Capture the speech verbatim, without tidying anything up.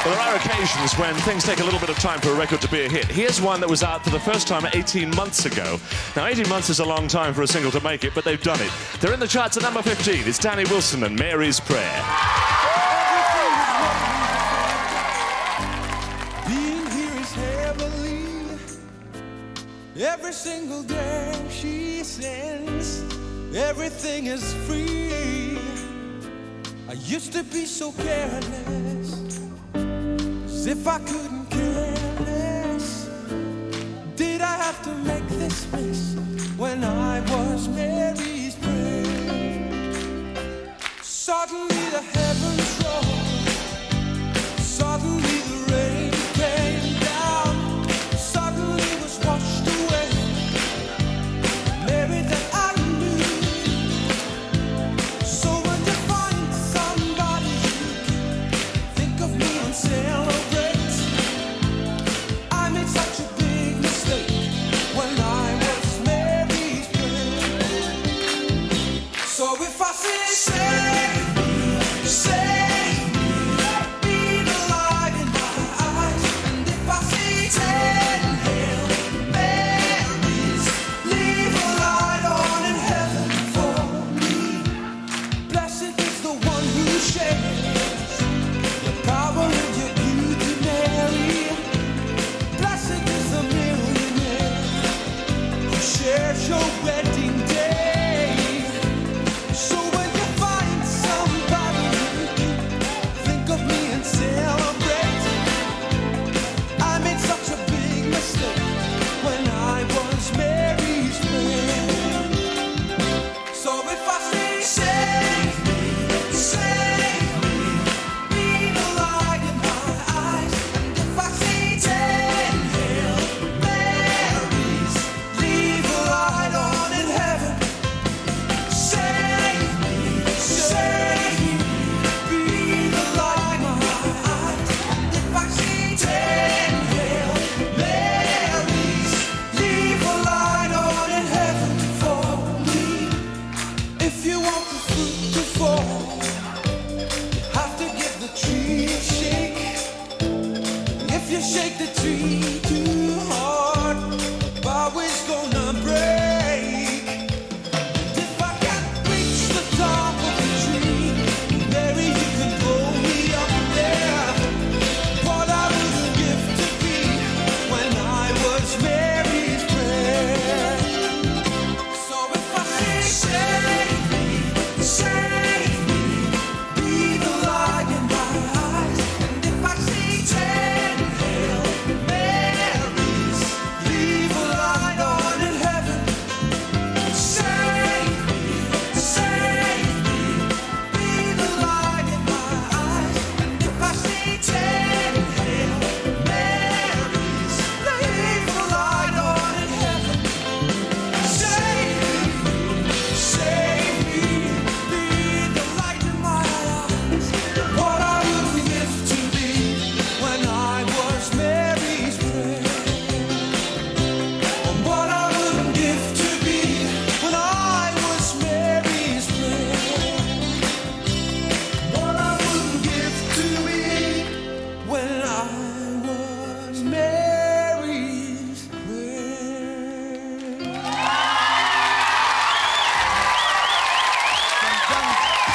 Well, there are occasions when things take a little bit of time for a record to be a hit. Here's one that was out for the first time eighteen months ago. Now, eighteen months is a long time for a single to make it, but they've done it. They're in the charts at number fifteen. It's Danny Wilson and Mary's Prayer. Being here is heavenly. Every single day she sends. Everything is free. I used to be so careless, as if I couldn't care less. Did I have to make this mess when I was Mary's Prayer? Suddenly the heavens rolled, suddenly the rain came down, suddenly was washed away. Mary that I knew. So when you find somebody you can think of me and celebrate, I made such a big mistake when I was Mary's Prayer. So if I say, save me, save me, be the light in my eyes, and if I say, ten Hail Marys, leave a light on in heaven for me. Blessed is the one who shares your power and your beauty, Mary. Blessed is the millionaire who shares your wedding day. So when you find somebody you can think of me and celebrate, I made such a big mistake when I was Mary's Prayer. So if I say, save me, save me, be the light in my eyes, and if I say, ten Hail Marys, leave a light on in heaven. Save me, save me, be the light in my eyes, and if I say, ten Hail Marys, leave a light on in heaven for me. If you want the fruit to fall, you have to give the tree a shake. If you shake the tree,